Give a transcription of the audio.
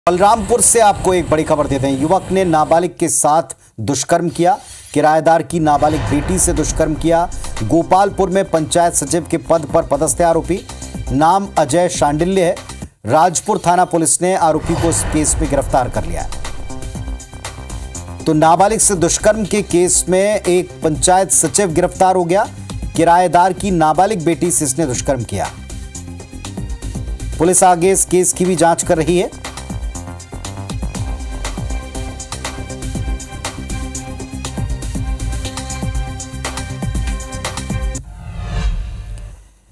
बलरामपुर से आपको एक बड़ी खबर देते हैं। युवक ने नाबालिग के साथ दुष्कर्म किया। किराएदार की नाबालिग बेटी से दुष्कर्म किया। गोपालपुर में पंचायत सचिव के पद पर पदस्थ आरोपी, नाम अजय शांडिल्य है। राजपुर थाना पुलिस ने आरोपी को इस केस में गिरफ्तार कर लिया है। तो नाबालिग से दुष्कर्म के केस में एक पंचायत सचिव गिरफ्तार हो गया। किराएदार की नाबालिग बेटी से इसने दुष्कर्म किया। पुलिस आगे इस केस की भी जांच कर रही है।